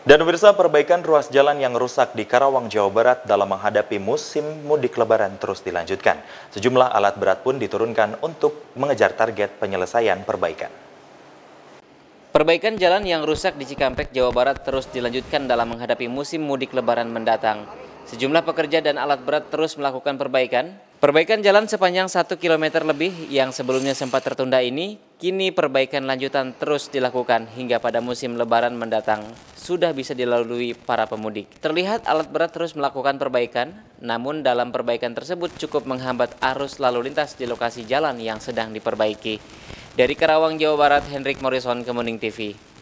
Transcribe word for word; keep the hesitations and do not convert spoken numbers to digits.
Dan pemirsa, perbaikan ruas jalan yang rusak di Karawang, Jawa Barat dalam menghadapi musim mudik lebaran terus dilanjutkan. Sejumlah alat berat pun diturunkan untuk mengejar target penyelesaian perbaikan. Perbaikan jalan yang rusak di Cikampek, Jawa Barat terus dilanjutkan dalam menghadapi musim mudik lebaran mendatang. Sejumlah pekerja dan alat berat terus melakukan perbaikan. Perbaikan jalan sepanjang satu kilometer lebih yang sebelumnya sempat tertunda ini, kini perbaikan lanjutan terus dilakukan hingga pada musim lebaran mendatang sudah bisa dilalui para pemudik. Terlihat alat berat terus melakukan perbaikan, namun dalam perbaikan tersebut cukup menghambat arus lalu lintas di lokasi jalan yang sedang diperbaiki. Dari Karawang, Jawa Barat, Hendrik Morrison, Kemuning T V.